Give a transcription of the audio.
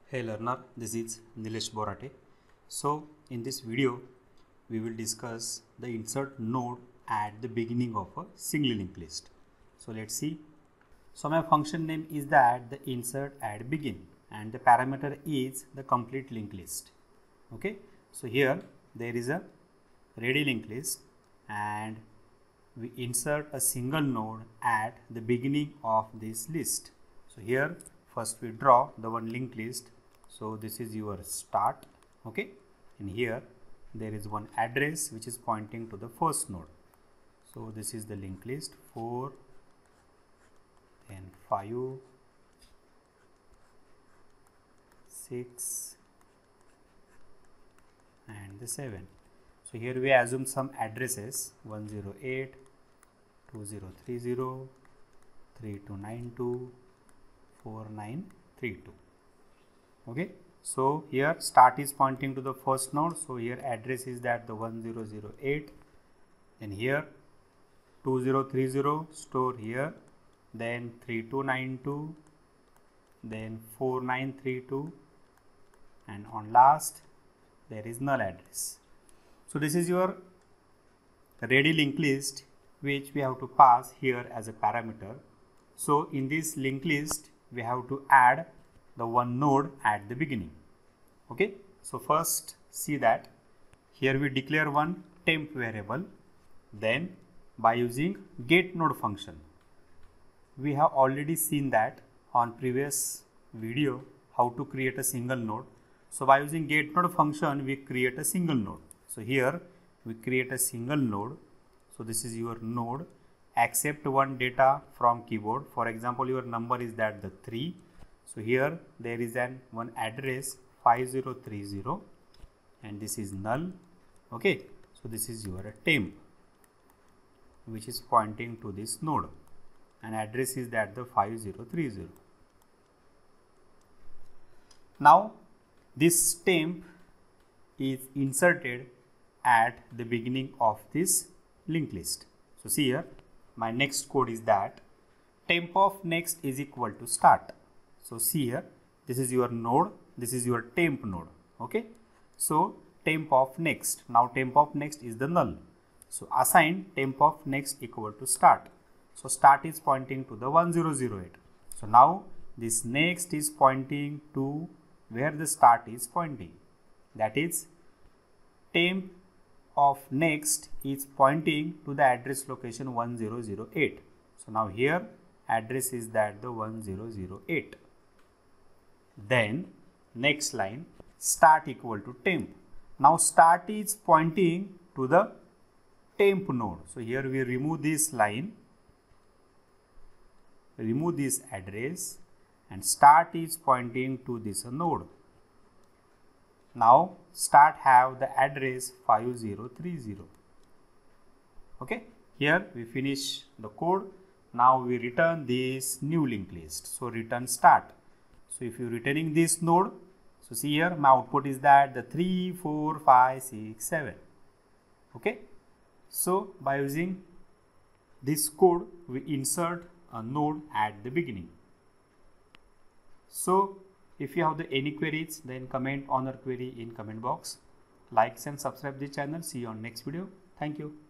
Hey learner, this is Nilesh Borate. So in this video, we will discuss the insert node at the beginning of a single linked list. So let's see. So my function name is that the insert at begin and the parameter is the complete linked list. Okay. So here there is a ready linked list and we insert a single node at the beginning of this list. So here first we draw the one linked list. So this is your start, okay, and here there is one address which is pointing to the first node. So this is the linked list 4, then 5, 6 and the 7. So here we assume some addresses 108, 2030, 3292, 4932. Okay, so here start is pointing to the first node, so here address is that the 1008, and here 2030 store here, then 3292, then 4932, and on last there is null address. So this is your ready linked list which we have to pass here as a parameter. So in this linked list we have to add the one node at the beginning. Okay, so first see that here we declare one temp variable, then by using get node function. We have already seen that on previous video how to create a single node. So by using get node function we create a single node. So here we create a single node. So this is your node, accept one data from keyboard. For example, your number is that the 3. So here there is one address 5030 and this is null. Okay, so this is your temp which is pointing to this node and address is that the 5030. Now this temp is inserted at the beginning of this linked list. So see here my next code is that temp of next is equal to start. So see here, this is your node, this is your temp node. Okay, so temp of next. Now temp of next is the null. So assign temp of next equal to start. So start is pointing to the 1008. So now this next is pointing to where the start is pointing. That is temp of next is pointing to the address location 1008. So now here address is that the 1008. Then next line start equal to temp. Now start is pointing to the temp node. So here we remove this line, remove this address, and start is pointing to this node. Now start have the address 5030. Okay, here we finish the code. Now we return this new linked list. So return start. So if you returning this node, so see here my output is that the 3, 4, 5, 6, 7. Okay. So by using this code, we insert a node at the beginning. So if you have any queries, then comment on your query in comment box. Like and subscribe the channel. See you on next video. Thank you.